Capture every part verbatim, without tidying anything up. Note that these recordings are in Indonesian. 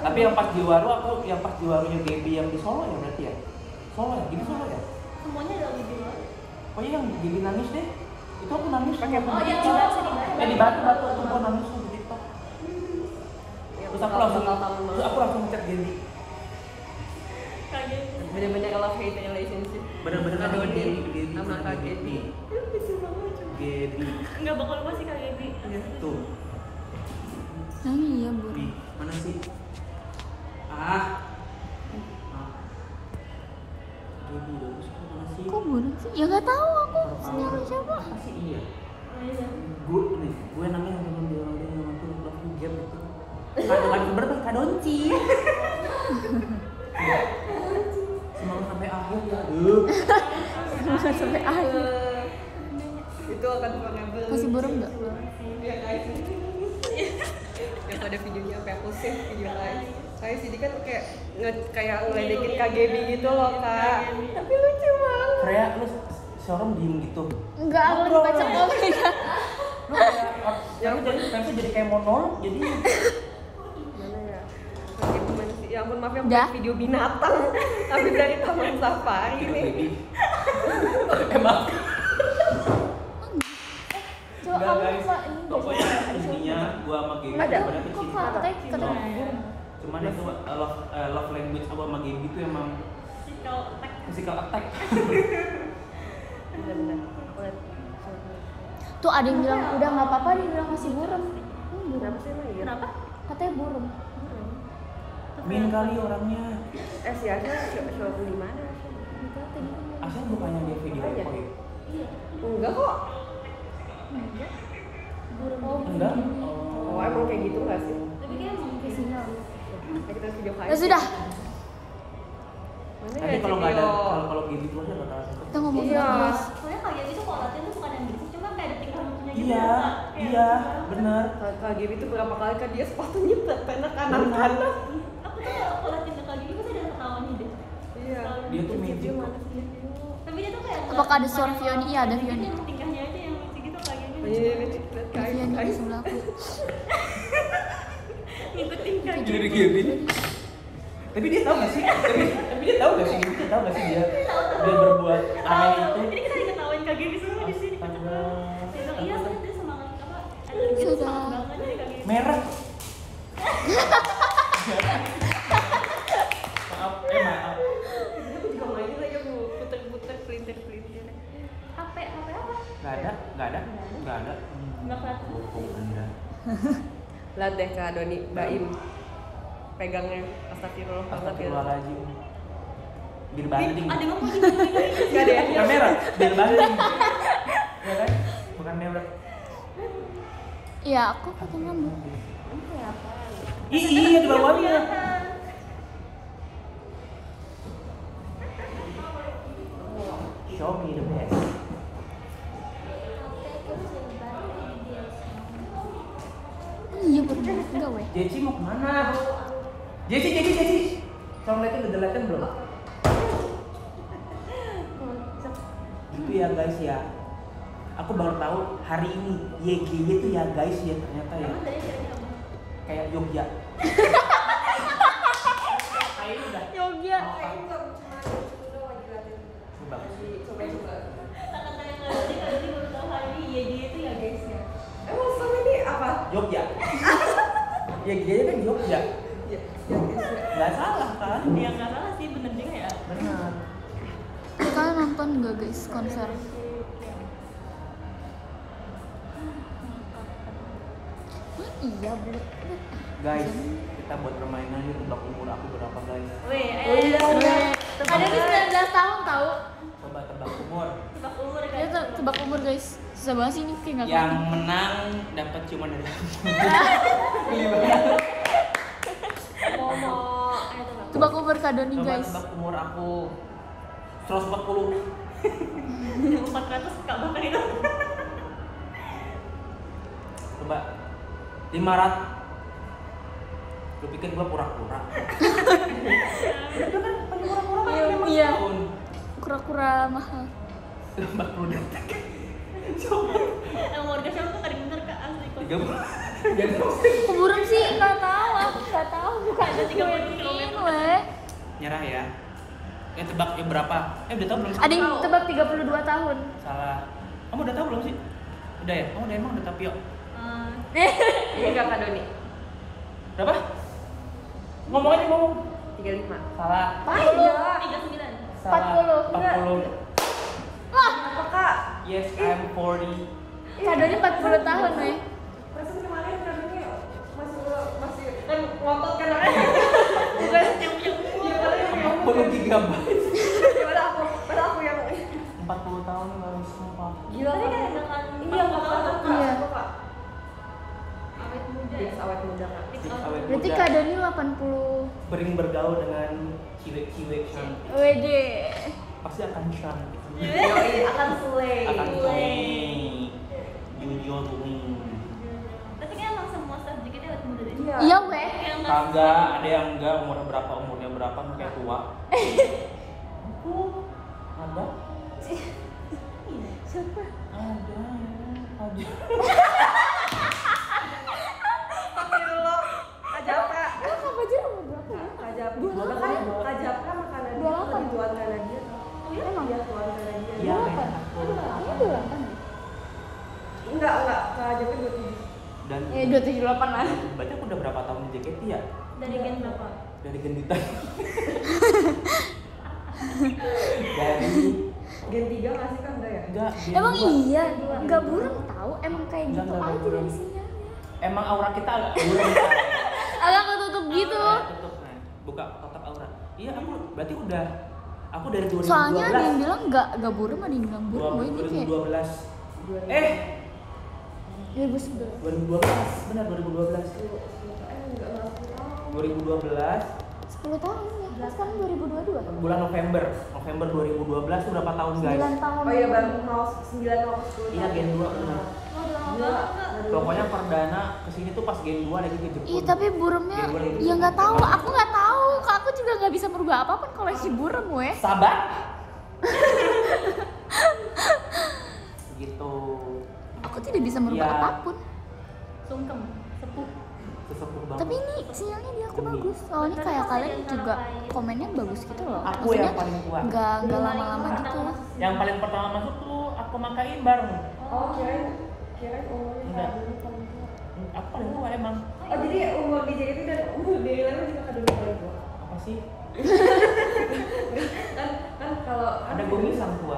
Tapi yang pas di Waru aku yang pas di Warunya Gaby yang di Solo ya berarti ya? Solo ya? Gini Solo ya? Semuanya ada lagi di luar. Oh iya yang Gaby nangis deh. Itu aku nangis Pakai oh iya di Batu di Batu. Eh di Batu Batu aku gua nangis tuh di TikTok. Terus aku langsung terus aku langsung chat Gaby. Kaget. Bener-bener love hate relationship. Bener-bener Kak Doni Gaby Gaby sama Kak Gaby. Lucu banget. Gaby. Enggak bakal lupa sih Kak Gaby. Tuh. Nah iya bu. Gaby, mana sih? Ah. Gaby bagus kok mana sih? Kok buron sih? Ya nggak tahu aku. Siapa siapa? Apa sih iya? Oh iya. Gue nih, gue namanya yang temen dia orang dia yang tuh love you game itu. Kado lagi berapa? Kadonci. Semangat sampai akhir ya. Aduh. Semangat sampai akhir. Itu akan forever. Masih buron nggak? Iya guys. Yang ada videonya sampai aku save video guys. Saya sih kan kayak nge kayak ngeledekin Kak Gaby gitu loh kak. Tapi lucu banget. Freya, lu seorang diem gitu. Enggak, aku lagi baca komen. Lu kayak, ya lu jadi fansnya jadi kayak monolog jadi. Mana ya? Kak Gaby mana sih? Ya ampun maaf yang Dah. video binatang. Habis dari Taman Safari nih. Emang. Coba Enggak kamu guys, lupa ini. pokoknya intinya gua sama Gaby Ada? sebenarnya Kok cinta. katanya katanya buron? Cuman itu uh, love, uh, love language aku sama Gaby itu emang Physical attack. physical attack. Bener-bener. Aku lihat. Tuh ada yang bilang udah nggak apa-apa, dia bilang masih buron. Hmm, buron. Kenapa sih emang iya? Kenapa? Katanya buron. Min kali orangnya. Eh si Asya show, show di mana? Asal bukannya dia video Iya. call. Iya. Enggak kok. Buron. Enggak? Oh emang kayak gitu nggak sih? Tapi kayak emang kayak Sinyal. Ya, kita video kayak. Ya sudah. Mana Nanti ya kalau nggak ada video? kalau kalau Gaby terus ya bakal satu. Kita ngomong Iya. terus. soalnya Kak Gaby tuh kalau latihan tuh suka yang gitu, cuma kayak ada tingkah lucunya gitu. Iya, ya, Kak. Kayak iya, gitu. benar. Kak Kak Gaby tuh berapa kali kan dia sepatunya pena kanan kanan. Aku tuh kalau latihan ke Kak Gaby pasti ada ketawanya deh. Iya. Dia tuh magic Dia kok. mana sih? Tapi dia tuh kayak Apakah ada suara Vioni? Iya, ada Vioni. Tingkahnya aja yang lucu gitu Kak Gaby. Oh, iya, lihat Kak Vivian Kak. di sebelah aku. Ngikutin Kak Jadi Gaby. Gaby. Tapi dia tahu nggak sih? Tapi, tapi dia tahu nggak sih? Dia tahu nggak sih dia dia berbuat aneh itu? Ini kita lagi ketawain Kak Gaby semua di sini. Astaga. Dia bilang, iya soalnya dia semangat apa? Ada gitu Sudah. semangat banget dari Kak Gaby. Merah. Maaf, eh maaf. Aku juga main lagi aku puter-puter pelintir-pelintir. H P, H P apa? Nggak ada, nggak ada, nggak ada. Nggak kelihatan. Bohong Anda. Lihat deh Kak Doni Baim pegangnya astagfirullah astagfirullah. Astagfirullahaladzim. Bir banding. Ada ngomong di sini. Enggak ada ya. Bukan merah, bir banding. Ya kan? Bukan merah. Iya, aku pakai nyambung. Ih, iya di bawahnya. Show me the best. Iya buron. Enggak weh. Jeci mau kemana? Jeci, Jeci, Jeci. Tolong liatin, udah liatin belum? Gitu ya guys ya. Aku baru tahu hari ini Y G Y itu ya guys ya ternyata ya. Emang tadi ceritanya apa? Kayak Yogya. Kayak ini udah. Yogya. Bagus. Coba coba. Kata-kata yang nggak tadi Kak Gaby baru tahu hari ini Y G Y itu ya guys ya. Emang sama ini apa? Yogya. Y G Y kan Yogya. Ya, ya, ya. Nggak salah kan? Ya nggak salah sih, bener juga ya. Eh, Benar. Kalian nonton nggak guys konser? Hah, iya bu. Guys, kita buat permainan yuk tebak umur aku berapa guys? Weh, Oh, iya. eh, Ada di sembilan belas tahun tahu. Coba tebak umur. tebak umur Ya kan. te- tebak umur guys. Susah banget sih ini kayak nggak Yang kelihatan. menang dapat ciuman dari aku. Momo, ayo tebak. Tebak umur Kak Doni Coba guys. tebak umur aku. seratus empat puluh. empat ratus kak bahkan itu. Coba lima ratus. Lu pikir gua pura-pura? Iya, iya. Kura-kura mahal. empat puluh detik. Yang warga siapa tuh tadi bener kak asli kok. tiga puluh. Keburan sih nggak tahu. Aku nggak tahu. Bukan ada tiga puluh kilometer. weh. Nyerah ya. Eh tebak ya berapa? Eh udah tahu belum sih? Ada yang tebak tiga puluh dua tahun. Salah. Kamu udah tahu belum sih? Udah ya? Kamu udah emang udah tahu Pio? Eh, Ini enggak Kak Doni. Berapa? Ngomong aja ngomong. tiga puluh lima. Salah. tiga puluh sembilan. Salah. empat puluh. empat puluh. Apa Kak? Yes, I'm forty. Kadonya empat puluh tahun, weh. Perasaan kemarin Kak Doni masih masih kan ngotot kan aku. Bukan yang punya iya paling empat puluh gigabyte. Padahal aku, padahal aku yang empat puluh tahun baru sumpah. gila Tadi kan kan ada kan iya nggak tahu Kak. Iya. Apa, Kak? awet muda. Tips awet muda Kak. Tips Tips awet awet Berarti muda. Kadoni delapan puluh. Sering bergaul dengan ciwek-ciwek cantik. Wede. Pasti akan cantik. Yoi, akan slay. Akan Slay. Jujur bumi. Tapi kan emang semua staff J K T awet muda deh. Iya. Iya, weh. Kayak nggak Kagak, ada yang enggak umurnya berapa, umurnya berapa kayak tua. Aku ada, Siapa? ada, ada. Astagfirullah. Kajapra. Ah, Kak Fajar umur berapa ya? Kajapra. Dua Bahkan delapan. Kajapra makanan dia Dua delapan. lebih tuan karena dia. Emang? Dia tuan karena dia. Iya, Dua delapan. aku. Ini dua delapan ya? Enggak, enggak. Kajapra dua tujuh. Dan Eh, dua tujuh delapan lah. berarti aku udah berapa tahun di J K T ya? dari gen berapa? Dari gendutan. Dari Gen tiga nggak sih kan enggak ya? enggak. gen Emang dua. iya, nggak buram tahu. Emang kayak Enggak, gitu enggak aja buram. dari sinyalnya. Emang aura kita agak buram. Agak ketutup gitu. Nah, tutup, nah. Buka kotak aura. Iya, aku berarti udah aku dari dua ribu dua belas. Soalnya ada yang bilang nggak nggak buram, ada yang bilang buram. Gue ini dua ribu kayak dua belas. Eh, dua ribu sebelas. dua ribu dua belas. Benar dua ribu dua belas. Eh enggak enggak tahu. dua ribu dua belas sepuluh tahun ya. Kan sekarang dua ribu dua puluh dua. bulan November. November dua ribu dua belas itu berapa tahun, guys? sembilan tahun. Oh iya baru mau sembilan mau sepuluh. Iya, gen dua benar. Oh, udah lama Gila. banget Kak. Pokoknya perdana kesini tuh pas gen dua lagi ke Jepun. Iya tapi buramnya Gen dua lagi ke ya nggak Jepun. tahu. Aku nggak tahu. Kak aku juga nggak bisa merubah apapun kalau si buram weh. Sabar. Gitu. Aku tidak bisa merubah Iya. apapun. Sungkem, sepuh. Sesepuh banget. Tapi ini sinyalnya di aku Demi. bagus. Soalnya Bener, kayak kok kalian yang juga kalau kayak- komennya bagus gitu loh. Aku Maksudnya yang paling kuat. nggak nggak Yang lama-lama paling gitu. kuat. Yang paling pertama masuk tuh aku makain bareng. Oh kirain kirain umurnya Enggak. Kak Doni paling tua. Aku paling tua emang. Oh jadi umur di J K T dan umur di Lema juga Kak Doni paling tua. Apa sih? Kan kan kalau Ada bumi sang tua.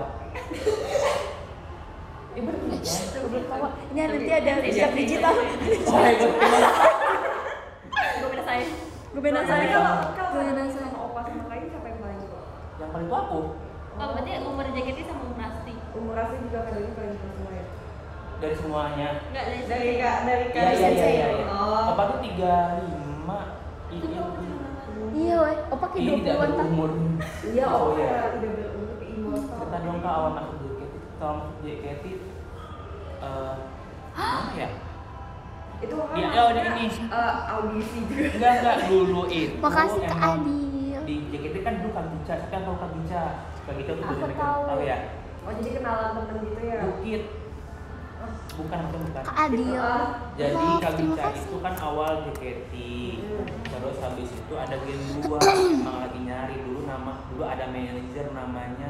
ya bener kan? Belum tahu. Ini nanti ada hisap digital. Oh, hebat. Gue beda saya. Gue beda Tapi saya. kalau kalau Gue beda Kak Doni saya. sama Opa sama Kain siapa yang paling tua? Yang paling tua aku. Oh, berarti umur J K T sama umur Asti. Umur asli juga Kak Doni paling tua semua ya. Dari semuanya. Enggak dari Dari Kak dari Kak Iya iya iya Sensei. iya. iya. Oh. Opa tuh tiga puluh lima. Ini Iya weh. Opa kayak ini dua tidak puluhan tahun. berumur. Iya Oh, Opa iya. ya udah berumur ke immortal. Kita dong Kak awal masuk J K T. Kalau masuk J K T eh mana ya? Itu kan Iya, oh, maksudnya, ini. eh, audisi juga. Enggak enggak dulu itu. Makasih Kak emang Adil. Di J K T kan dulu Kak Gica, siapa yang tahu Kak Gica? Kak Gica tuh Aku dari tahu. tahu ya? Oh jadi kenalan temen gitu ya? Bukit. Bukan maksudnya bukan. Kak Adil. Ah, Jadi Maaf, Kak terima Gica kasih. itu kan awal J K T. Hmm. Terus habis itu ada gen dua emang lagi nyari dulu nama dulu ada manajer namanya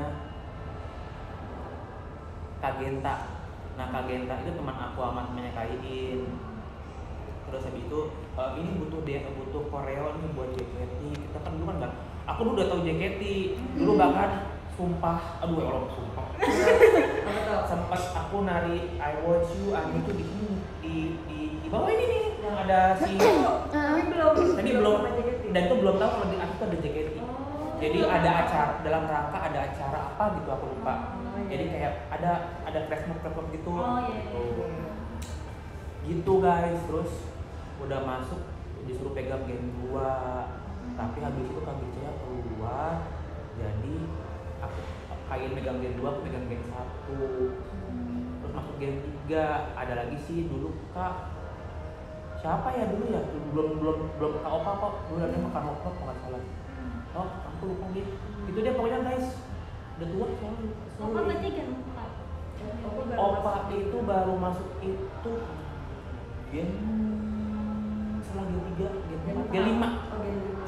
Kak Genta. Nah Kak Genta itu teman aku sama temannya Kain. Terus habis itu eh, ini butuh dia butuh koreo nih buat J K T. Kita kan dulu kan nggak. Aku dulu udah tahu J K T. Dulu bahkan sumpah, aduh ya Allah sumpah. Apa tuh? Sempat aku nari I Want You, Anu tuh di sini di di di bawah ini nih yang ada si Tapi belum. tadi belum sama J K T. dan itu belum tahu kalau di aku tuh ada J K T. Oh. Jadi ada acara dalam rangka ada acara apa gitu aku lupa. Oh, iya. Jadi kayak ada ada flash mob flash mob gitu. Oh, iya, iya. Gitu. Gitu guys, terus udah masuk disuruh pegang gen dua. Tapi habis itu Kak Gica keluar. Jadi aku Kain megang gen dua, aku megang gen satu. Terus masuk gen tiga, ada lagi sih dulu Kak siapa ya dulu ya belum belum belum Kak Opa kok dulu ada makan Opa kok nggak salah. Oh aku lupa gitu. Itu dia pokoknya guys udah tua soalnya. Oh, kan berarti gen empat. Opa baru Opa masuk. itu baru masuk itu gen setelah gen tiga, gen empat, gen lima. Oh gen lima.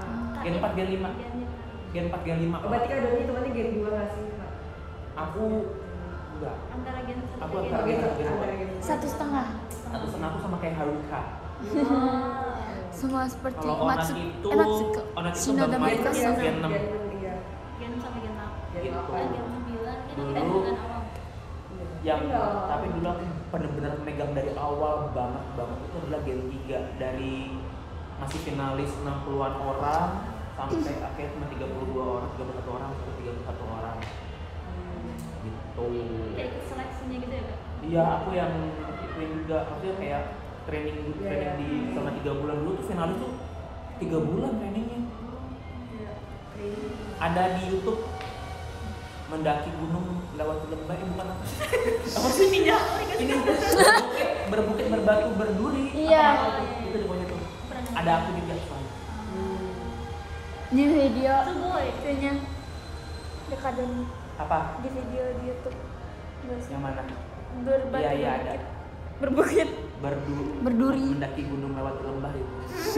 Gen empat, Gen lima. Gen empat, Gen lima. Oh, berarti Kak Doni temannya gen dua nggak sih, Pak? Aku enggak. Antara gen satu Aku dan antara gen gen dua. satu, gen dua. Satu setengah. Satu setengah aku sama kayak Haruka. Semua seperti Kalau Onat Matsu itu, Enatsuko, Onat itu Shinoda udah main Mikasa. Gen enam. Iya. Gen sama gen delapan. Gen Gitu. delapan. Gen sembilan kan Dulu. kita bulan awal. Yang Iya. tapi dulu aku benar-benar megang dari awal banget banget itu adalah Gen tiga, dari masih finalis enam puluhan orang sampai akhirnya cuma tiga puluh dua orang, tiga puluh satu orang sampai tiga puluh satu orang. Gitu. Kayak ikut seleksinya gitu ya Kak? Iya, aku yang ituin juga, maksudnya kayak training Iya, training iya. di selama tiga bulan dulu tuh finalis tuh tiga bulan trainingnya. Iya. Ada di YouTube mendaki gunung lewat lembah, eh bukan apa sih? Apa sih ini? Ini berbukit, berbukit berbatu berduri. Iya. Apa namanya tuh? Itu pokoknya tuh. Ada aku juga soalnya. Di video Sugoi. itunya dekat dan Apa? di video di YouTube. Nggak sih? Yang mana? Berbatu Iya iya ada. berbukit. Berdu Berduri. mendaki gunung lewat lembah itu.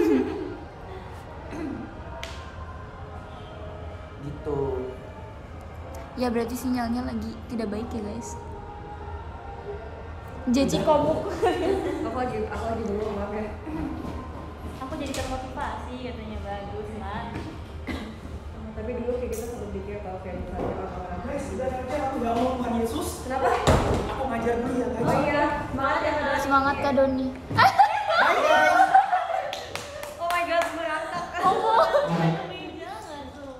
Gitu. Ya berarti sinyalnya lagi tidak baik ya guys. Jeji komuk. Aku lagi aku lagi bengong, maaf ya. Aku jadi termotivasi katanya bagus lah. Tapi dulu kayak kita sempet pikir kalau kayak misalnya orang-orang Guys, udah aja aku gak mau Tuhan Yesus. kenapa? Aku ngajar dulu ya guys. Oh iya, semangat ya Kak Doni. Semangat Kak Doni. Oh my god, berantak. Jangan tuh.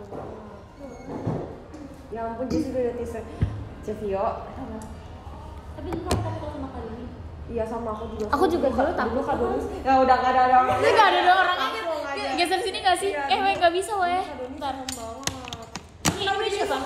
Ya ampun, Jessy udah ada teaser Cevio. Tapi dulu aku foto sama Kak Doni. Iya sama aku juga. Aku juga dulu takut. Dulu Kak Doni. Ya udah nggak ada orang. Ini nggak ada dua orang aja. Langsung aja. Geser sini nggak sih? Iya. Eh, weh nggak bisa weh. Kak Doni Ntar. serem banget. Kenapa dia siapa?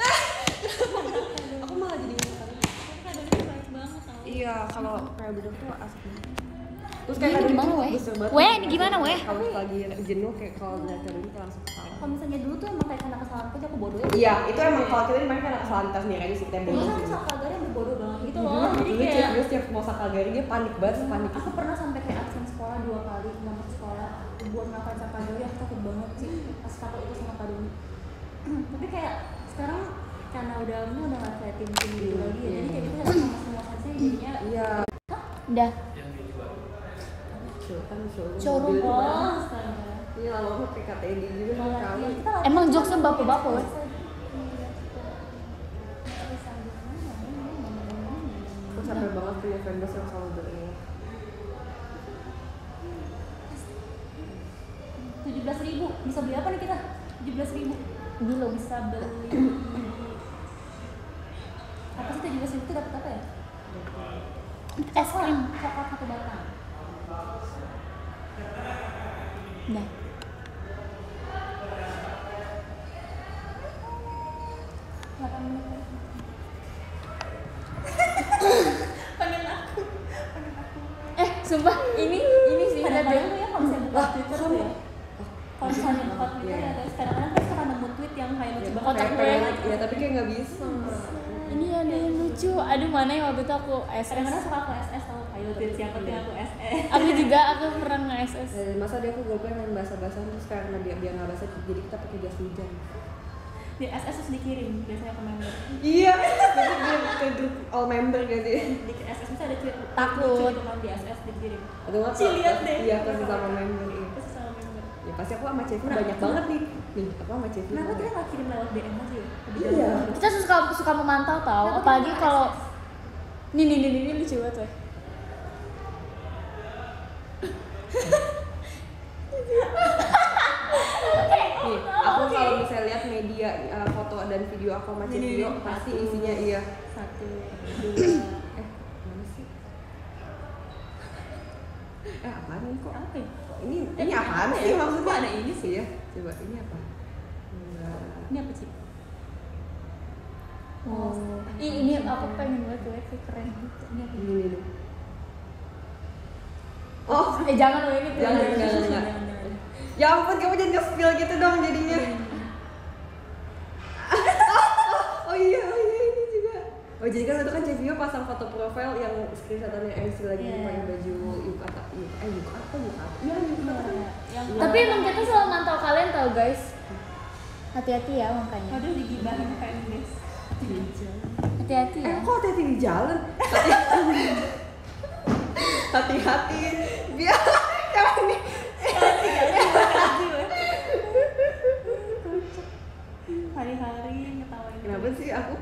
Aku malah jadi ingat. Kak Doni tuh baik banget sama. Iya, kalau kayak bener tuh asik banget. Terus Ini Kak Doni gimana, tuh weh? besar banget. Weh, ini gimana, weh? Kalau lagi jenuh kayak kalau ngeliat Kak Doni tuh langsung ketawa. Kalau misalnya dulu tuh emang kayak karena kesalahanku aja aku bodoh ya. Iya, itu emang kalau kita main kan kesalahan kita sendiri aja sih kita yang Dulu bodoh kan sih. Sakagari yang bodoh banget gitu loh. Dulu Jadi dulu kayak Cevio setiap mau sakagari dia panik banget, panik. aku pernah sampai kayak absen sekolah dua kali nggak masuk sekolah buat ngafalin Sakagari. Aku takut banget sih pas takut itu sama Kak Doni. Tapi kayak sekarang karena udah ini udah nggak kayak tim tim gitu lagi ya. Jadi kayak gitu sama semua sensei jadinya Iya. Udah. Show kan show. Showroom. mobil. oh astaga. Iya, lama-lama kayak K T D juga kan Malah, kali. iya, kita latihan Emang sama jokesnya dia. bapak-bapak, weh? Aku capek banget punya fanbase yang selalu beringat. tujuh belas ribu bisa beli apa nih kita? tujuh belas ribu Belum. bisa beli apa sih tujuh belas ribu itu dapat apa ya? Es krim. Coklat satu batang. Udah. delapan menit lagi. Eh, sumpah ini ini sih ada Kadang-kadang deh. tuh ya kalau misalnya buka Twitter tuh ya kalau misalnya buka Twitter Iya. ya guys kadang-kadang kan suka nemu tweet yang kayak lucu banget Kotak Kayak gue. pengen like, ya tapi kayak nggak bisa. Ini ada yang lucu. Aduh, mana yang waktu itu aku S S. kadang-kadang suka aku S S tau ayo tweet siapa tuh yang aku S S Aku juga aku pernah nge-S S. Dan masa dia aku goblok main bahasa-bahasa terus karena dia dia nggak bahasa jadi kita pakai jas hujan. di S S terus dikirim biasanya ke member Iya, jadi dia ke grup all member gitu ya. di S S bisa ada tweet Takut. lucu gitu kan di S S dikirim Atau nggak? Ci, lihat deh. Iya, ke sama member. Iya. terus sama member Ya pasti aku sama Cevi Nah, banyak kenapa? banget nih. Nih, aku sama Cevi. kenapa banyak. kita nggak kirim lewat D M aja ya Lebih Iya. gampang. Kita suka suka memantau tau, Kenapa apalagi kita kalau S S? nih nih nih nih, ini lucu banget weh. Nih, aku kalau misalnya lihat media uh, foto dan video aku sama Nih, Cevi nih, nih. pasti Satu. isinya iya. satu dua Eh, mana sih? Eh, apaan nih kok? apa ya? Ini Eh, ini apaan apa sih ya? maksudnya? Kok ada ini sih? ya? Coba ini apa? Enggak. Ini apa sih? Oh, ih ini aku pengen banget weh, kayak keren gitu. Ini apa? Ini nih. Oh, Eh jangan weh, ini Jangan, keren. jangan, jangan. Ya ampun, kamu jangan nge-spill gitu dong jadinya. Oh iya, oh iya ini juga. Oh jadi kan itu kan Cevio pasang foto profile yang screenshotannya Aisy lagi Iya. pakai baju yukata, yuk, eh yukata, yukata, iya yukata. Yang Tapi emang kita selalu mantau kalian tau tau guys. Hati-hati ya makanya. Aduh digibahin kan guys. Hati-hati Eh, ya. kok hati-hati di jalan? Hati-hati. Biar yang ini. Hari-hari ngetawain. Kenapa sih aku?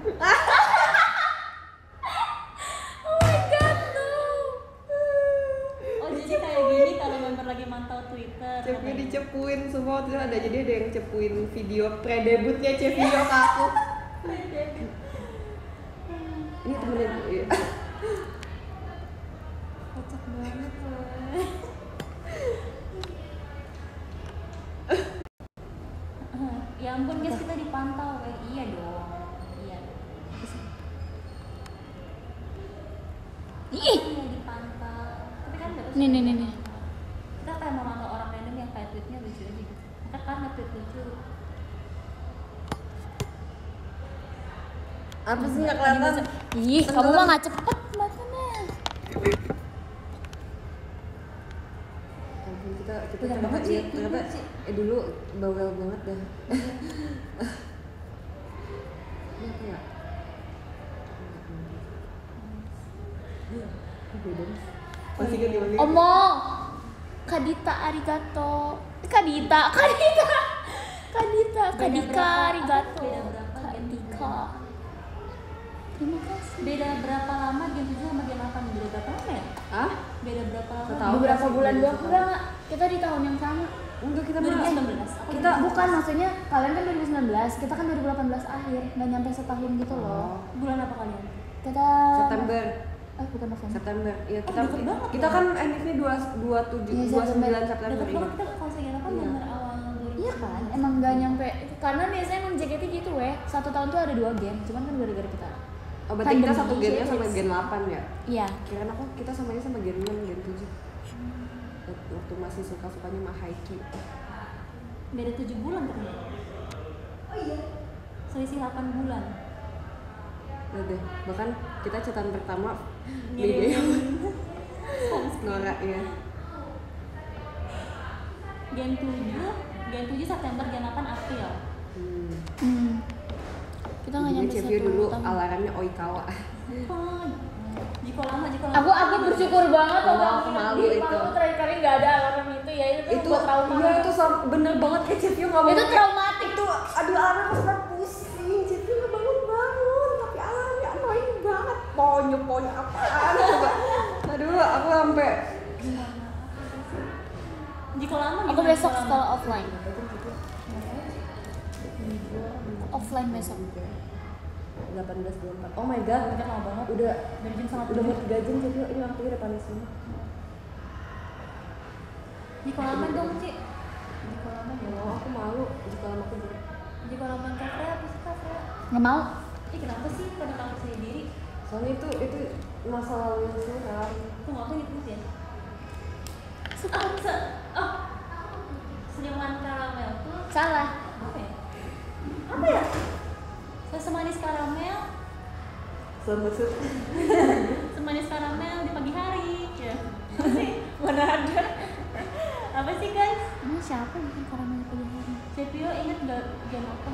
Oh my god, no. Oh jadi kayak gini kalau member lagi mantau Twitter. Cepi katanya. dicepuin semua terus ada jadi ada yang cepuin video pre-debutnya Cepi ke aku. Ini temennya ya. Kocak banget loh. Ya ampun guys, kita dipantau. Eh, iya dong. Iya. Ih. Iya dipantau. Tapi kan nggak Nih nih nih nih. Kita kayak memantau orang random yang kayak tweetnya lucu aja gitu. Kita kan nge-tweet lucu. Apa sih nggak kelihatan? Ih, kamu mah nggak cepet bacanya. Ampun, kita kita Bener ternyata banget sih, iya, ternyata bener sih. eh dulu bawel banget dah. Ini apa ya? Iya, beda nih. Masih ganti masih. ganti. Omong. Kadita arigato. Kadita, Kadita. Kadita, Beda Kadika berapa? arigato. Beda berapa? Kadika. Terima kasih. Beda berapa lama game tujuh sama game delapan? Beda berapa lama ya? Hah? Beda berapa lama? Setahun. Beberapa sih, bulan beda doang setahun. enggak enggak. Kita di tahun yang sama. Enggak, kita dua ribu mah sembilan belas. Aku Kita bukan maksudnya kalian kan dua ribu sembilan belas, kita kan dua ribu delapan belas akhir, nggak nyampe setahun gitu loh. Oh, bulan apa kalian? Kita September. Eh bukan November. September. Iya, kita deket banget kita ya. kan endingnya dua dua tujuh Iya, dua sembilan September. September Deket ini. banget kita kalau saya kan Iya. bener awal dua ribu. Iya kan, emang nggak nyampe. Karena biasanya emang J K T gitu weh, satu tahun tuh ada dua game, cuman kan gara-gara kita. Oh, berarti kita Pandemi. satu game-nya sama gen delapan ya? Iya. Kirain aku kita samanya sama gen enam, gen tujuh. Waktu masih suka-sukanya sama Haiki. Beda tujuh bulan ternyata. Oh iya. Selisih delapan bulan. Udah deh, bahkan kita catatan pertama di Ngirim. game Nora ya. Gen tujuh, Gen tujuh September, Gen delapan April. Hmm. Hmm. Kita nggak Jadi nyampe Cevio satu dulu tahun. alarmnya Oikawa. Oh, jiko lama, jiko lama. Aku aku bersyukur banget Malu, waktu aku malu di itu. Aku terakhir kali nggak ada alarm itu ya itu, Itu buat trauma. iya itu sam- bener banget kayak Cevio nggak Itu bangun. traumatik. Itu aduh alarmnya pas pusing. Cevio nggak bangun bangun tapi alarmnya annoying banget. Ponyo ponyo apaan coba. Aduh aku sampai Jiko lama. Aku gimana besok jiko lama? sekolah offline. Offline besok. delapan belas dua puluh empat. Oh my god, Udah lama banget. udah Dari jam setengah udah mau tujuh. tiga jam Cevio ini waktunya udah panas semua. Jiko lama dong, Ci. Jiko lama dong. Oh aku malu jika lama aku jelek. Jiko lama kafe apa sih kafe? Nggak mau. Ih kenapa sih pada kamu sendiri? Soalnya itu itu masa lalu yang suram. Aku nggak tahu gitu ya. Oh, se oh. Senyuman karamel tuh Salah. apa ya? Apa ya? Semanis karamel, Selamat sih. semanis karamel di pagi hari. Ya. Apa sih? Mana ada? Apa sih guys? Ini siapa yang bikin karamel pagi hari? Cepio inget gak game apa?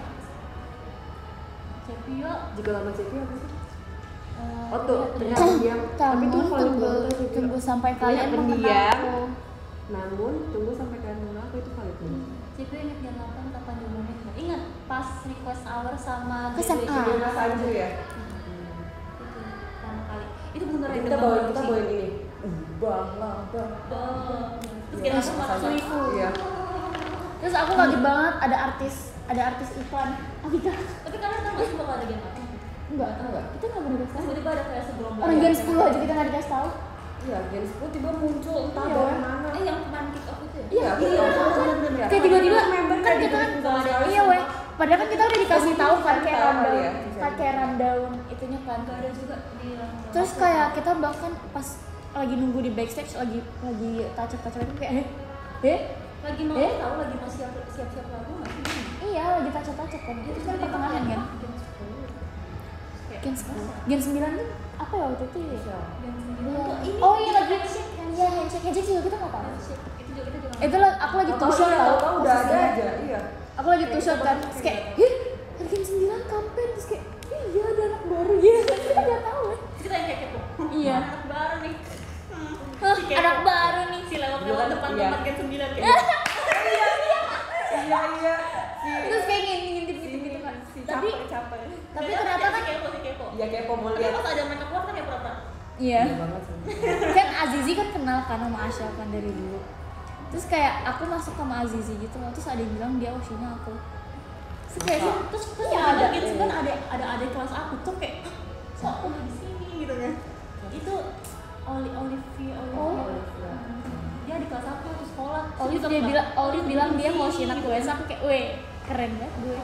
Cepio. Jika lama Cevio apa sih? eh, Oh tuh, lihat, ternyata lihat. diam. Tapi Namun tuh valid tunggu banget Cevio. tunggu sampai Dia kalian mengenal pendiam. aku. Namun tunggu sampai kalian mengenal aku itu valid banget. Cepio inget game delapan kapan diumumin nggak? Ingat pas request hour sama Ke S M A. G W G. Mas Anju ya. Itu pertama kali. Itu bener Jadi random kita bawain banget kita sih. bawain ini. Bah lah bah. Oh. Terus Iya, kita langsung Mas makan Anju. suifu. Iya. Terus aku kaget banget ada artis ada artis iklan. Abika. Tapi kalian tahu nggak sih bakal ada game apa? Enggak, enggak. Kita nggak boleh dikasih tahu. Tiba-tiba ada kayak segelombang. Orang jam sepuluh aja kita nggak dikasih tahu. Iya, Gen sepuluh tiba muncul entah Iya. dari mana. Eh yang kemarin kick off itu ya? Iya, Iya, bener-bener. Kayak tiba-tiba member kan kita kan iya weh. Padahal kan kita udah dikasih tahu kan kayak Tahu rundown, ya. kan kayak rundown itunya kan. Gak ada juga di langsung. Terus kayak kita bahkan pas lagi nunggu di backstage lagi lagi touch up touch up itu kayak eh eh lagi mau Eh? tahu lagi mau siap siap siap lagu nggak sih? iya lagi touch up touch up kan. Itu kan pertengahan kan. Game sepuluh. Kayak Gen sepuluh. Gen sembilan tuh apa ya waktu itu ya? Gen sembilan Iya. tuh ini. Oh iya lagi handshake, handshake. iya handshake handshake juga kita nggak tahu. Handshake. Itu juga kita juga. Itu lah aku lagi Tahu pusing tahu tau tahu udah ada posisinya. aja. Iya. aku lagi two shot kan, terus kayak, "Hih, Arkin sembilan kapan?" Terus kayak, "Iya, ada anak baru gitu." Kita nggak tahu ya. Kita yang kayak kepo. Iya. Anak baru nih. Hah, anak baru nih. Si lewat-lewat depan Iya. tempat gen sembilan kayak. Iya iya. Si Terus kayak ngintip gitu gitu kan. si Tapi capek capek. tapi kenapa kan? Si kepo, si kepo. Iya kepo mau Tapi lihat. pas ada mereka keluar kan kayak pura-pura. Iya. Iya banget sih. Kan Azizi kan kenal kan sama Asya kan dari dulu. Terus kayak aku masuk sama Azizi gitu loh, terus ada yang bilang dia Oshinya aku. Terus kayak Masa? Terus terus Iya, ada ada. gen sembilan ada ada adik kelas aku tuh kayak, "Kok aku udah di sini?" gitu kan. Itu Oli Olivia Oh. Olivia. Dia di kelas aku tuh sekolah. Terus Olive kita dia bilang, bilang, Olive "Oh, bilang dia di mau sini," Shina gitu gue, kan. aku kayak, weh keren banget gue.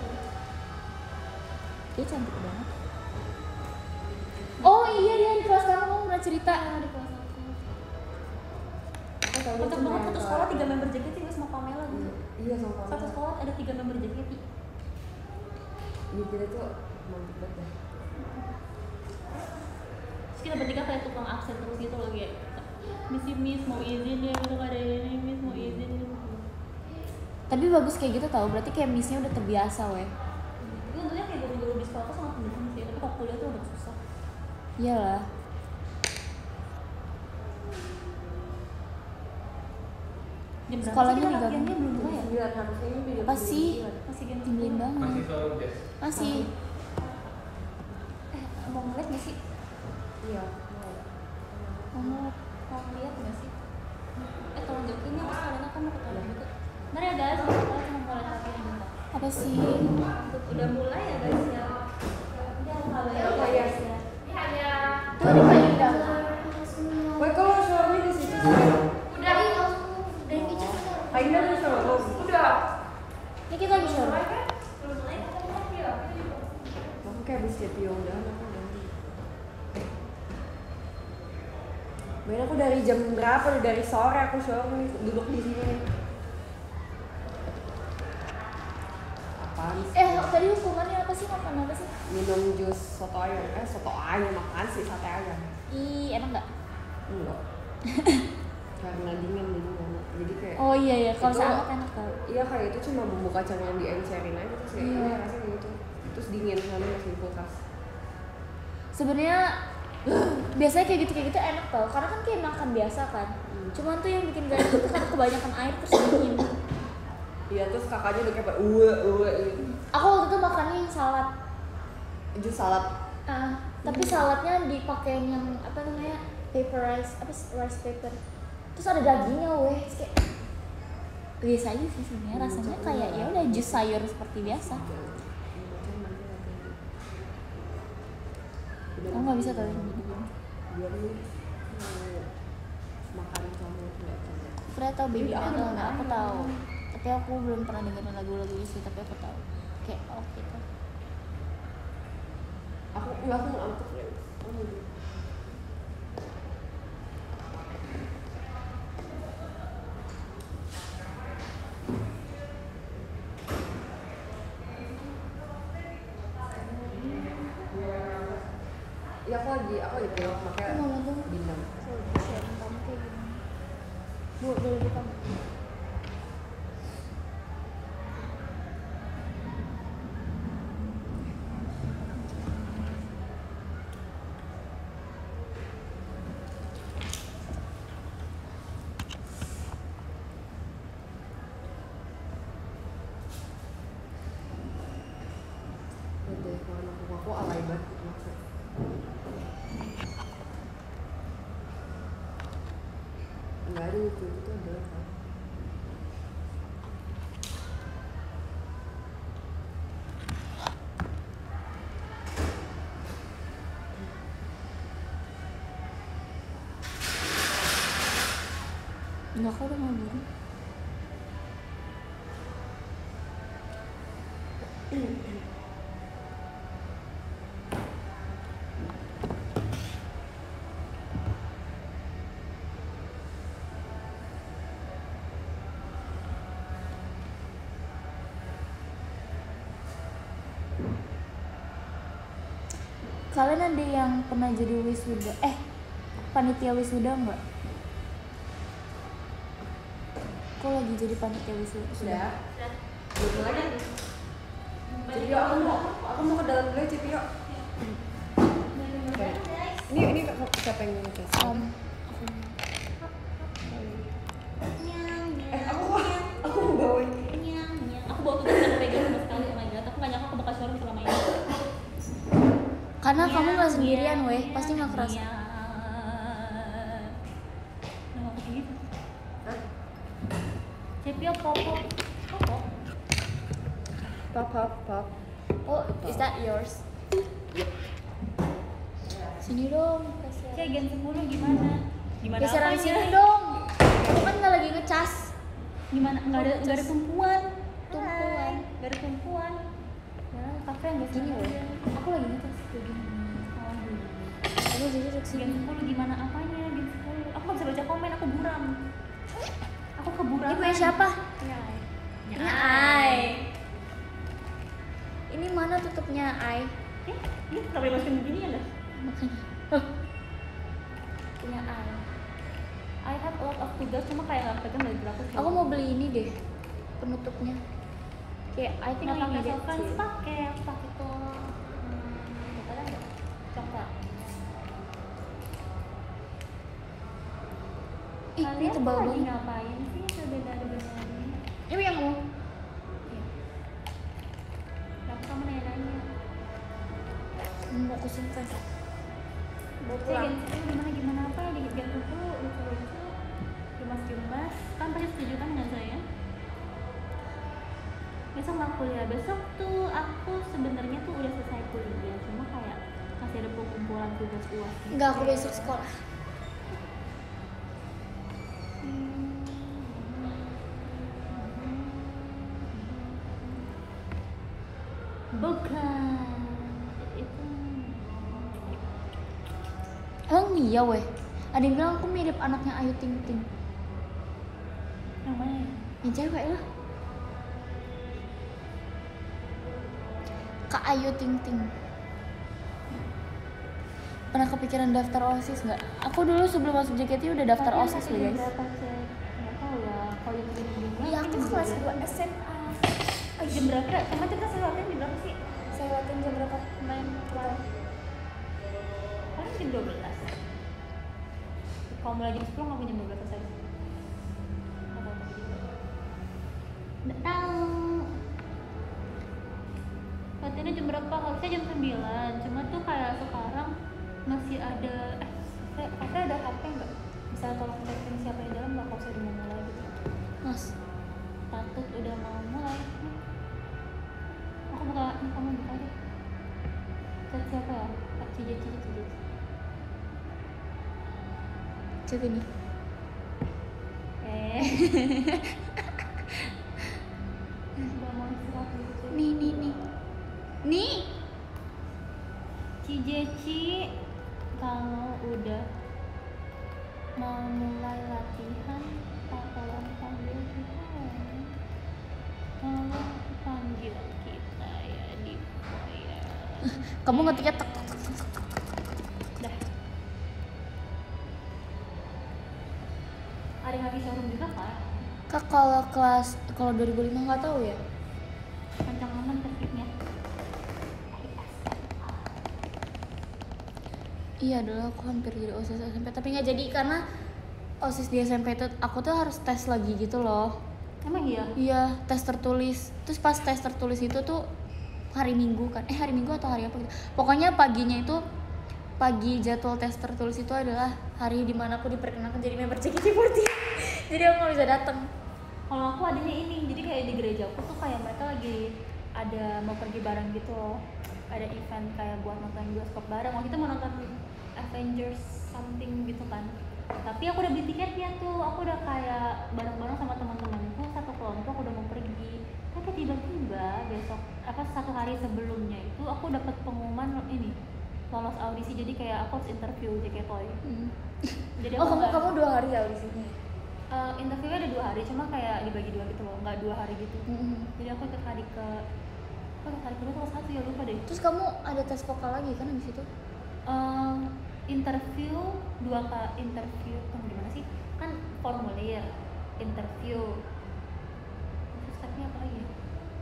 Dia cantik banget. Oh iya dia di kelas kamu kamu pernah cerita. Di kelas aku. Aku tahu dia Kocak cuma banget yang satu kelas- sekolah tiga member J K T sama Pamela gitu. Iya sama kamu. Satu sekolah ada tiga member J K T. Iya kita tuh mantep banget dah. Terus kita bertiga kayak tukang absen terus gitu loh kayak, "Miss Miss mau izin ya gitu ada ini Miss mau izin gitu." Tapi bagus kayak gitu tau, berarti kayak missnya udah terbiasa weh. Tapi untungnya kayak guru-guru di sekolah tuh sangat mendukung sih, tapi kalau kuliah tuh udah susah. Iyalah. Jam berapa Sekolahnya sih kita juga latihannya belum mulai ya? Sembilan harusnya ini beda. Apa sih? Masih jam Nyebelin sembilan. banget. Masih soal jazz. Masih. Eh, mau ngeliat nggak sih? Iya. Mau mau ngeliat nggak sih? Eh tolong jokinnya terus kalian akan mau ketemu gitu. Bentar ya guys, mau sekolah cuma mau lihat latihan bentar. Apa sih? Udah mulai ya guys ya. Udah kalau ya Oh, iya. guys ya. Tuh ada Kak Indah. Woi kalau suami di situ sih. Udah nih langsung dari kitchen. Aina di showroom. Ini kita lagi showroom. Aku kayak habis C P O udah aku ganti. Main aku dari jam berapa? Dari sore aku showroom nih, duduk di sini. Apaan sih? Eh tadi hukumannya apa sih, makan apa sih? Minum jus soto ayam. Eh soto ayam makan sih sate ayam. Ih enak nggak? Enggak. Karena dingin jadi nggak enak. Jadi kayak Oh iya ya, kalau Itu- sangat enak tau. iya kayak itu cuma bumbu kacang yang di encerin aja terus kayak Iya. iya rasanya gitu. Terus dingin karena masih di kulkas. Sebenarnya biasanya kayak gitu kayak gitu enak tau, karena kan kayak makan biasa kan. Hmm. Cuman tuh yang bikin gak enak itu karena kebanyakan air terus dingin. Iya terus kakaknya udah kayak uwe uwe gitu. Aku waktu itu makannya yang salad. Jus salad. Ah, tapi saladnya dipakein yang apa namanya paper rice, apa sih, rice paper. Terus ada dagingnya weh, terus kayak biasa aja sih sebenarnya rasanya kayak ya udah jus sayur seperti biasa. Aku nggak bisa tahu ini. Biar lu mau makan sama nggak coba. Freya tahu baby Iya, aku metal udah nggak? Aku tahu. tahu. Tapi aku belum pernah dengerin lagu-lagunya sih, tapi aku tahu. Kayak oh gitu. Aku nggak aku ngantuk ya. Iya aku lagi aku lagi pilek makanya Aku mau nonton. bintang. Sharing kamu kayak gimana? Bu, dulu di kamu. Lihat deh kalau aku aku alay banget maksudnya. Enggak ada itu itu adalah kan. Enggak, kok udah mau buru. Kalian ada yang pernah jadi wisuda? Eh, panitia wisuda enggak? Kok lagi jadi panitia wisuda? Sudah. belum lagi. Cepio, aku mau aku mau ke dalam dulu ya Cepio. Ini ini siapa yang ngetes? Om. Eh aku aku mau bawa ini. Aku bawa tugas yang pegang sama sekali, oh my god. Aku gak nyangka aku bakal showroom selama ini. Karena kamu nggak sendirian, weh, pasti nggak kerasa. Nama aku gitu. Cepio pop pop pop. Pop pop pop. Oh, is that yours? Sini dong, kasihan. Cek gen sepuluh gimana? Gimana Geseran apanya? sini dong. Aku kan nggak lagi ngecas. Gimana? Enggak ada enggak ada tumpuan. Tumpuan. Enggak ada tumpuan. Ya, kafe enggak Gini sengaja. weh. Aku lagi ngecas kayak gini. Oh, gitu. Aku jadi duduk Gen sini. sepuluh gimana apanya? Gen sepuluh. Aku nggak bisa baca komen, aku buram. Aku keburam. Ini punya siapa? Ya. Ini Ai. Ini mana tutupnya Ai? Eh, ini kenapa dimasukin begini ya? Dah? Makanya. Punya Ai. I have a lot of tugas, cuma kayak nggak pegang dari berapa sih? Aku mau beli ini deh, penutupnya. Kayak I think nggak I pakai need it sofa, too. pakai aku pakai tuh. Hmm, ada nggak? Coklat. Ih, ini Kalian tebal lagi banget. ngapain sih? Sebenarnya. Ini yang mau. Kenapa kamu nanya-nanya? Mau aku simpan. Mau Cek pulang. gen sepuluh gimana gimana apa ya di gen sepuluh lucu-lucu, gemas-gemas. Kan pasti setuju kan dengan saya? Besok nggak kuliah. Besok tuh aku sebenarnya tuh udah selesai kuliah, cuma kayak masih ada pengumpulan tugas uas. gitu. Enggak, aku besok sekolah. Bukan itu. Emang iya weh. Ada yang bilang aku mirip anaknya Ayu Ting Ting. Yang mana ya? Yang cewek lah. Kak Ayu Ting Ting. Pernah kepikiran daftar OSIS nggak? Aku dulu sebelum masuk J K T udah daftar Tapi OSIS sampai loh jam guys. berapa, Cek? Nggak tahu ya. Kalau yang jam jam Iya, aku kelas dua S M A. Jam berapa? Sama kita selesai jam berapa sih? Saya latihan jam berapa kemarin? Paling jam dua belas. Kalau mulai jam sepuluh nggak punya jam dua belas selesai. Nggak tahu tapi juga. Nggak tahu. Latihannya jam berapa? Harusnya jam sembilan. Cuma tuh kayak sekarang masih ada eh kayak kayak ada H P nggak? Bisa tolong cek siapa di dalam nggak? Kalau saya udah mau mulai gitu. Mas, Patut udah mau mulai. Aku buka, ini kamu buka deh. Chat siapa ya? Kak Cije Cije Cije. cek ini. Eh. Udah mau istirahat dulu, Cek. Nih, nih, nih. Nih. Cijeci, kalau udah mau mulai latihan, tak tolong panggil kita ya. Tolong panggil kita ya di ya. Kamu ngetiknya tek tek tek. Dah. Ada yang lagi showroom juga kan? Kak, kalau kelas kalau dua ribu lima nggak tahu ya. Kencang aman tertibnya. Iya, dulu aku hampir jadi OSIS S M P, tapi nggak jadi karena OSIS di S M P itu aku tuh harus tes lagi gitu loh. Emang iya? Iya, tes tertulis. Terus pas tes tertulis itu tuh hari Minggu kan? Eh hari Minggu atau hari apa gitu? Pokoknya paginya itu pagi jadwal tes tertulis itu adalah hari dimana aku diperkenalkan jadi member J K T empat puluh. Jadi aku nggak bisa datang. Kalau aku adanya ini, jadi kayak di gereja aku tuh kayak mereka lagi ada mau pergi bareng gitu loh. Ada event kayak buat nonton bioskop bareng. Waktu itu mau nonton Avengers something gitu kan. Tapi aku udah beli tiketnya tuh, aku udah kayak bareng-bareng sama teman-temanku satu kelompok udah mau pergi. Tapi tiba-tiba besok apa satu hari sebelumnya itu aku dapat pengumuman ini lolos audisi, jadi kayak aku harus interview J K Toy. Hmm. Jadi Oh, aku kamu nggak- kamu dua hari ya di sini. Uh, interviewnya ada dua hari, cuma kayak dibagi dua gitu loh, nggak dua hari gitu. Mm-mm. Jadi aku ikut hari ke, aku ikut hari kedua atau satu ya lupa deh. Terus kamu ada tes vokal lagi kan habis itu? Um, interview dua kali interview, tuh gimana sih? Kan formulir, interview, terus stepnya apa lagi? Ya?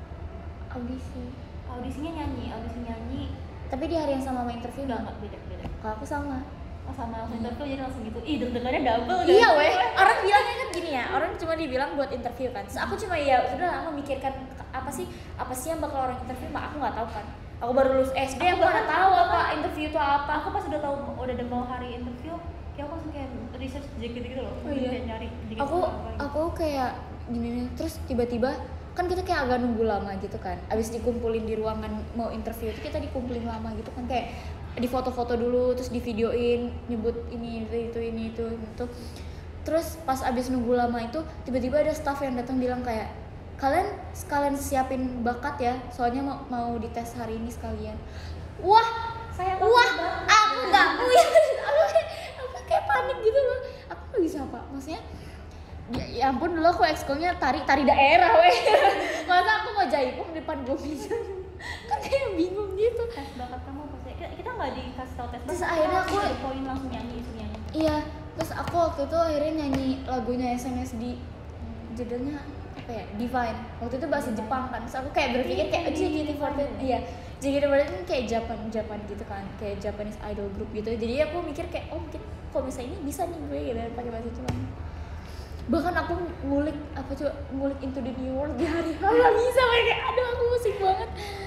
audisi. Audisinya nyanyi, audisi nyanyi. Tapi di hari yang sama sama interview Enggak, enggak? enggak beda beda. Kalau aku sama. Oh sama langsung interview jadi langsung gitu. Ih deg-degannya double. Iya kan? weh, orang bilangnya kan gini ya, orang cuma dibilang buat interview kan. Terus aku cuma ya sudah lah memikirkan apa sih apa sih yang bakal orang interview, mak aku nggak tahu kan. Aku baru lulus S D, aku mana tahu apa interview itu apa. Aku pas udah tahu udah ada mau hari interview, kayak aku langsung kayak research jaket gitu loh. Oh iya. Kayak nyari jaket Aku apa gitu. aku kayak gini nih, terus tiba-tiba kan kita kayak agak nunggu lama gitu kan. Abis dikumpulin di ruangan mau interview itu kita dikumpulin lama gitu kan, kayak di foto-foto dulu terus di videoin nyebut ini itu, itu ini itu itu terus pas abis nunggu lama itu tiba-tiba ada staff yang datang bilang kayak kalian sekalian siapin bakat ya soalnya mau mau dites hari ini sekalian. Wah Saya wah aku nggak punya aku kayak aku kayak panik gitu loh, aku nggak bisa apa maksudnya ya, ya ampun dulu aku ekskulnya tari tari daerah weh masa aku mau jaipong di depan gue bisa kan kayak bingung gitu. tes bakat kamu apa sih? Kita kita nggak dikasih tahu tes bakat. Terus kita akhirnya langsung aku- ada poin langsung nyanyi itu nyanyi. Iya, terus aku waktu itu akhirnya nyanyi lagunya S N S D, judulnya apa ya? Divine. Waktu itu bahasa Jepang kan. Terus aku kayak berpikir kayak J K T empat empat. Iya, J K T empat empat kan kayak Japan Japan gitu kan, kayak Japanese idol group gitu. Jadi aku mikir kayak oh mungkin kalau misalnya ini bisa nih gue gitu pakai bahasa Jepang. Bahkan aku ngulik apa coba ngulik Into the New World di hari hari nggak bisa kayak aduh aku musik banget.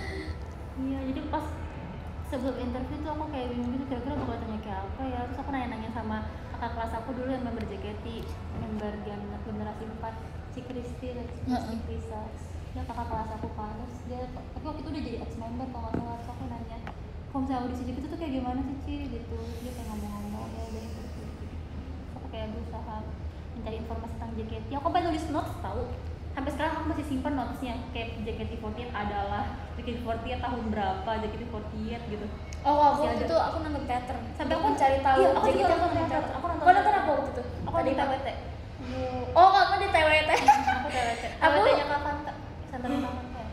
Iya, jadi pas sebelum interview tuh aku kayak bingung gitu kira-kira bakal tanya kayak apa ya. Terus aku nanya-nanya sama kakak kelas aku dulu yang member J K T, member gen- generasi empat, si Kristi dan si Heeh. Krisa. Dia kakak kelas aku kan. Terus dia tapi waktu itu udah jadi ex member kalau nggak salah. Terus aku nanya, kalau misalnya audisi J K T tuh kayak gimana sih Ci gitu. Terus dia kayak ngomong-ngomong ya dari interview gitu. Terus aku kayak berusaha mencari informasi tentang J K T. Aku pengen nulis notes tahu. Sampai sekarang aku masih simpan notesnya kayak J K T empat delapan adalah J K T empat delapan tahun berapa J K T empat delapan gitu. Oh, aku Masih waktu ada. itu aku nonton teater. Sampai Untuk aku- mencari tahu iya, aku J K T juga aku nonton nonton teater. teater. Aku nonton Kau nonton teater. apa waktu itu? Aku di T W T. Oh, kamu di T W T. Aku T W T. T W Aku- T-nya kapan Kak? Senternya kapan Kak?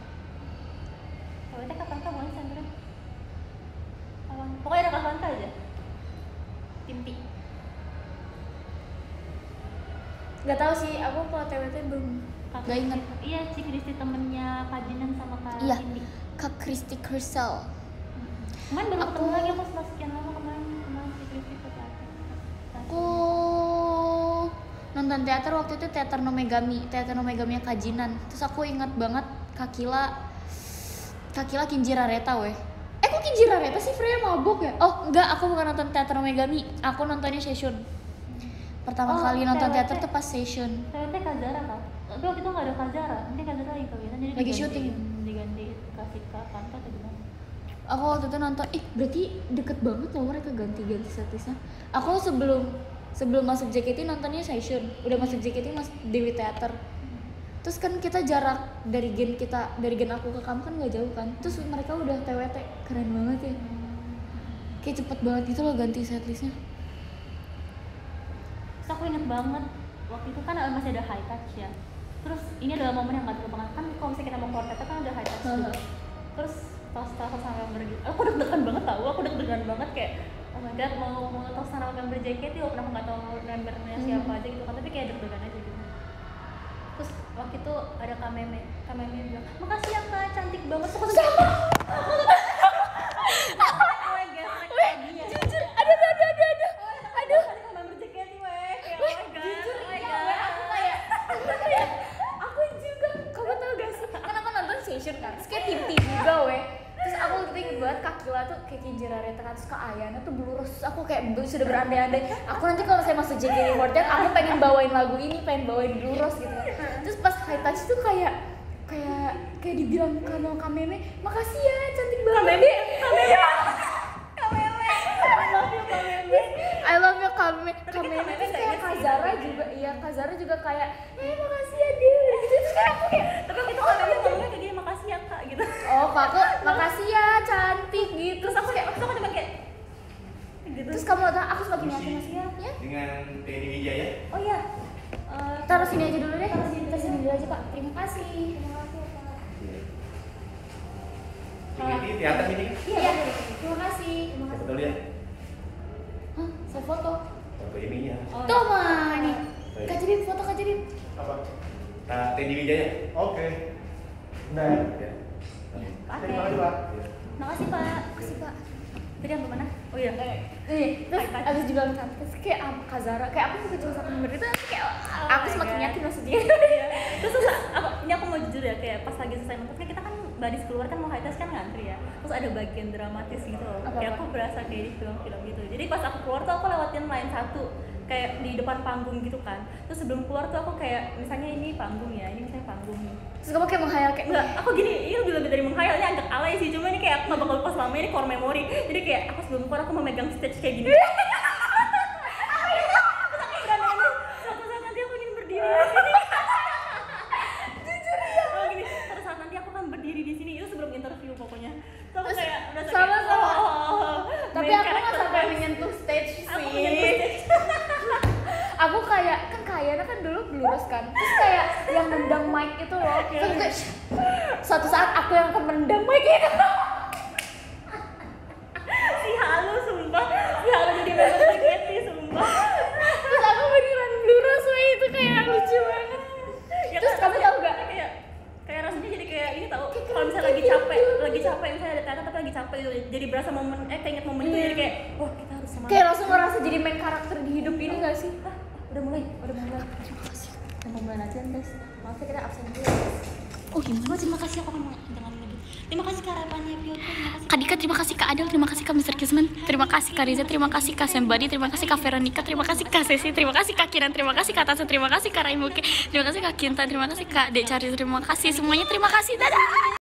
T W T kapan Kak? Bukan senternya. Kapan? Pokoknya ada kapan Kak aja. Tim T. Gak tahu sih, aku kalau T W T belum Kak gak inget. Kristi. Iya, si Kristi temennya Kak Jinan sama Kak Iya. Cindy. Kak Kristi Kersel. Kemarin baru Aku- ketemu lagi aku setelah sekian lama kemarin kemarin si Kristi ke teater. Aku nonton teater waktu itu teater Nomegami, teater Nomegami yang Kajinan. Terus aku ingat banget Kakila Kakila Kinjirareta weh. Eh kok Kinjirareta sih Freya mabuk ya? Oh enggak, aku bukan nonton teater Nomegami. Aku nontonnya Session. Pertama Oh, kali nonton T W T. teater tuh pas Session. T W T Kazara Kak. Tapi waktu itu nggak ada Kazara. Nanti Kazara lagi kegiatan jadi Lagi digantiin- syuting. Diganti kasih ke Kanta atau gimana? Aku waktu itu nonton, ih berarti deket banget loh mereka ganti-ganti setlistnya. Aku sebelum sebelum masuk J K T nontonnya Session, udah masuk J K T mas Dewi Theater. Terus kan kita jarak dari gen kita, dari gen aku ke kamu kan nggak jauh kan. Terus mereka udah T W T, keren banget ya. Kayak cepet banget gitu loh ganti setlistnya. Terus aku inget banget waktu itu kan masih ada high touch ya. Terus ini adalah momen yang gak terlupakan kan kalau misalnya kita mau keluar teater kan ada high touch juga. Terus pas pas sama member gitu, aku deg-degan banget tau, aku deg-degan banget kayak oh my god mau mau tahu sama member J K T walaupun aku nggak tahu membernya siapa aja gitu kan, tapi kayak deg-degan aja gitu. Terus waktu itu ada Kak Meme, Kak Meme bilang makasih ya Kak, cantik banget. Terus aku sama. Oh my god, Jujur, aduh aduh aduh aduh aduh. Aduh. member J K T weh, kayak oh my god, Jujur oh my iya, god. weh, aku kayak aku kayak aku juga. Kamu tau gak sih? Kan aku nonton Session kan, terus kayak tim-tim juga weh. Terus aku waktu itu inget banget Kak Kila tuh kayak Kinjirareta kan, terus Kak Ayana tuh belurus. Terus aku kayak be- sudah berandai-andai. Aku nanti kalau saya masuk J K T empat delapan aku pengen bawain lagu ini, pengen bawain belurus gitu kan. Terus pas high touch tuh kayak kayak kayak dibilang sama Kak Meme, makasih ya cantik banget. Kak Meme, Kak Meme. Kak Meme. I love you Kak Meme. I love you Kak Meme. Kak Meme terus kayak Kak Zara juga, iya Kak Zara juga kayak, eh makasih ya dia. Gitu terus kayak aku kayak, Tapi waktu itu kan member ngomongnya ke dia makasih ya Kak gitu. oh Kak aku makasih ya cantik gitu. Terus aku kayak, terus aku cuma kayak gitu. Terus kamu datang, aku semakin yakin mas ya. Ya. Dengan Teddy Wijaya. Oh iya. Eh, Taruh sini aja dulu deh. Taruh sini, taruh sini dulu aja Pak. Terima kasih. Terima kasih ya Kak. Ini teater ini kan? Iya. Terima kasih. Foto dulu ya. Hah, saya foto. Foto ininya. Oh, Tuh mah nih. Kak Jedin, foto Kak Jedin. Apa? Nah, Teddy Wijaya. Oke. Nah, ya. Oke. Terima kasih, Pak. Makasih Pak. Makasih Pak. Tadi yang kemana? Oh iya. Eh, terus Hai, Pak. abis dibilang kan, terus kayak ah, Kak Zara, kayak aku juga cuma satu nomor itu, terus kayak Oh aku my semakin God. yakin maksudnya. Iya. Terus terus apa? Ini aku mau jujur ya, kayak pas lagi selesai nonton kan kita kan badis keluar kan mau high test kan ngantri ya. Terus ada bagian dramatis gitu loh. Apa-apa? Kayak aku berasa kayak di film-film gitu. Jadi pas aku keluar tuh aku lewatin line satu kayak di depan panggung gitu kan. Terus sebelum keluar tuh aku kayak misalnya ini panggung ya, ini misalnya panggung nih. Terus kamu kayak menghayal kayak Enggak, aku gini, ini lebih lebih dari menghayal, ini agak alay sih, cuma ini kayak aku gak bakal lupa selama ini core memory. Jadi kayak aku sebelum keluar aku memegang stage kayak gini. Terus aku berani, suatu saat nanti aku ingin berdiri di sini. Jujur ya. Oh gini, suatu saat nanti aku akan berdiri di sini, itu sebelum interview pokoknya. Terus aku kayak udah sama sama. oh, oh, oh. Tapi Main aku nggak character sampai vibes. menyentuh stage sih. Aku menyentuh stage. Aku kayak kan kayaknya kan dulu lurus kan, terus kayak yang nendang mic itu loh. Terus kayak, suatu saat aku yang akan menendang mic itu. Si halu sumpah, si halu jadi member spaghetti sumpah. Terus aku beneran lurus, weh itu kayak lucu banget. Ya Terus kan, kamu tahu nggak? kayak kayak rasanya jadi kayak ini tau kalau misalnya lagi capek lagi capek misalnya ada teater tapi lagi capek gitu jadi berasa momen eh keinget momen itu jadi kayak wah kita harus semangat. Kayak langsung ngerasa jadi main karakter di hidup ini gak sih? Ah, udah mulai udah mulai Terima kasih. udah mau mulai latihan guys, maaf ya kita absen dulu. Oh gimana? Oh, terima kasih aku akan jangan lagi. Terima kasih Kak Rapanya Pio, terima kasih. Kak Dika, terima kasih Kak Adel, terima kasih Kak mister Kisman, terima kasih Kak Riza, terima kasih Kak Sembadi, terima kasih Kak Veronica, terima kasih Kak Sesi, terima kasih Kak Kiran, terima kasih Kak Tasa, terima kasih Kak Raimuke, terima kasih Kak Kinta, terima kasih Kak Dek Cari, terima kasih semuanya, terima kasih, dadah.